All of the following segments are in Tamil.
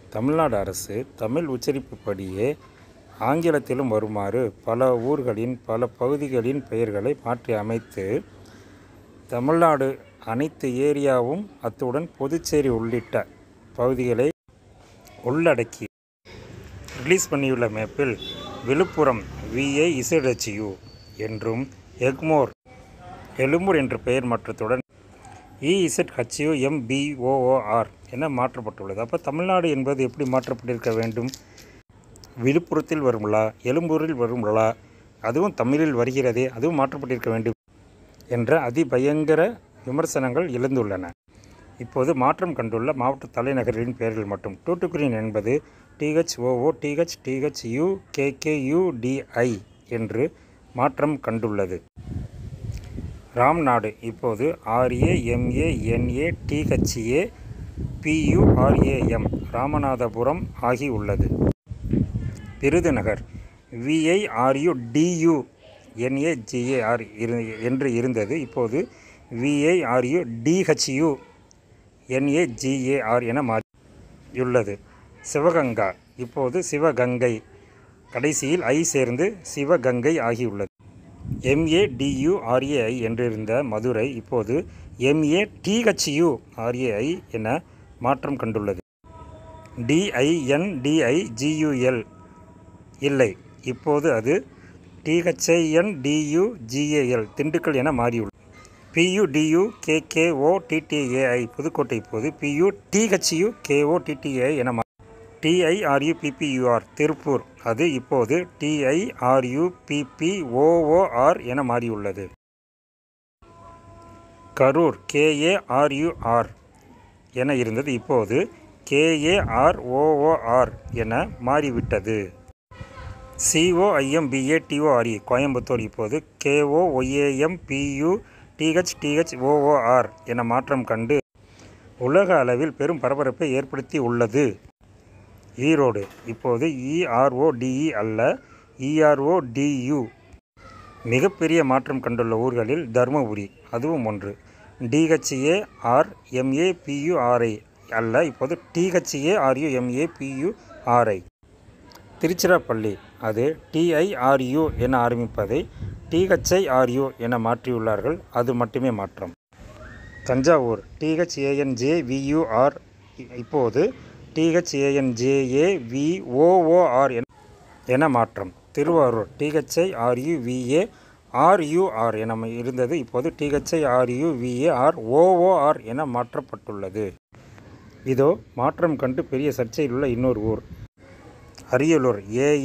தமிழ்நாடு அரசு தமிழ் உச்சரிப்புப்படியே ஆங்கிலத்திலும் வருமாறு பல ஊர்களின் பல பகுதிகளின் பெயர்களை மாற்றி அமைத்து தமிழ்நாடு அனைத்து ஏரியாவும் அத்துடன் புதுச்சேரி உள்ளிட்ட பகுதிகளை உள்ளடக்கி ரிலீஸ் பண்ணியுள்ள மேப்பில் விழுப்புரம் VIZHU என்றும் எக்மோர் எழும்பூர் என்ற பெயர் மாற்றத்துடன் EZHUMBOOR என மாற்றப்பட்டுள்ளது. அப்போ தமிழ்நாடு என்பது எப்படி மாற்றப்பட்டிருக்க வேண்டும்? விழுப்புரத்தில் வரும்லா, எழும்பூரில் வரும்லா, அதுவும் தமிழில் வருகிறதே, அதுவும் மாற்றப்பட்டிருக்க வேண்டும் என்ற அதிபயங்கர விமர்சனங்கள் எழுந்துள்ளன. இப்போது மாற்றம் கண்டுள்ள மாவட்ட தலைநகர்களின் பெயர்கள் மட்டும். தூத்துக்குடி என்பது THOOTHTHUKKUDI என்று மாற்றம் கண்டுள்ளது. ராம்நாடு இப்போது RAMANATHAPURAM ராமநாதபுரம் ஆகி உள்ளது. விருதுநகர் VIRUDUNAGAR என்று இருந்தது. இப்போது VIRUDHUNAGAR என மாறியுள்ளது. சிவகங்கா இப்போது சிவகங்கை, கடைசியில் ஐ சேர்ந்து சிவகங்கை ஆகியுள்ளது. MADURAI என்றிருந்த மதுரை இப்போது MATHURAI என மாற்றம் கண்டுள்ளது. DINDIGUL இல்லை, இப்போது அது THINDUGAL திண்டுக்கல் என மாறியுள்ளது. PUDUKKOTTAI புதுக்கோட்டை இப்போது PUTHUKOTTAI என TIRUPPUR திருப்பூர், அது இப்போது TIRUPPOOR என மாறியுள்ளது. கரூர் KARUR என இருந்தது, இப்போது KAROOR என மாறிவிட்டது. COIMBATORE கோயம்புத்தூர் இப்போது KOYAMPUTHTHOOR என மாற்றம் கண்டு உலக அளவில் பெரும் பரபரப்பை ஏற்படுத்தி உள்ளது. ஈரோடு இப்போது ERODE அல்ல ERODU. மிகப்பெரிய மாற்றம் கண்டுள்ள ஊர்களில் தருமபுரி அதுவும் ஒன்று. DHARMAPURI அல்ல, இப்போது THARUMAPURI. திருச்சிராப்பள்ளி அது TIRU என ஆரம்பிப்பதை THIRU என மாற்றியுள்ளார்கள், அது மட்டுமே மாற்றம். தஞ்சாவூர் THANJVUR இப்போது THANJAVOOR என மாற்றம். திருவாரூர் THIRUVARUR என இருந்தது, இப்போது THIRUVAROOR என மாற்றப்பட்டுள்ளது. இதோ மாற்றம் கண்டு பெரிய சர்ச்சையில் உள்ள இன்னொரு ஊர் அரியலூர்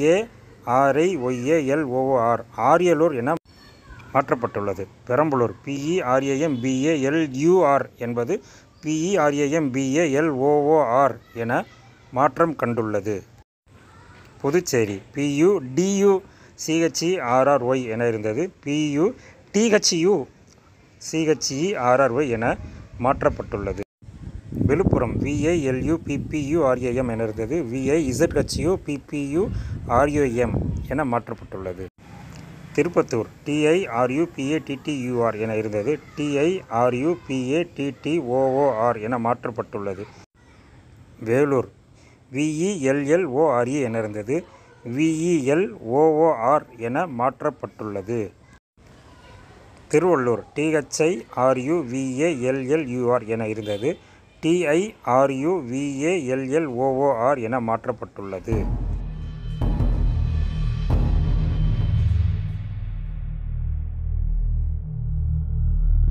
AARIYALOOR ஆரியலூர் என மாற்றப்பட்டுள்ளது. பெரம்பலூர் PERAMBALUR என்பது PERAMBALOOR என மாற்றம் கண்டுள்ளது. புதுச்சேரி PUDUCHERRY என இருந்தது, PUTHUCHERRY என மாற்றப்பட்டுள்ளது. விழுப்புரம் VILUPPURAM என இருந்தது, VIZHUPPURAM என மாற்றப்பட்டுள்ளது. திருப்பத்தூர் TIRUPATTUR என இருந்தது, TIRUPATTOOR என மாற்றப்பட்டுள்ளது. வேலூர் VELLORE என இருந்தது, VELOOR என மாற்றப்பட்டுள்ளது. திருவள்ளூர் THIRUVALLUR என இருந்தது, TIRUVALLOOR என மாற்றப்பட்டுள்ளது.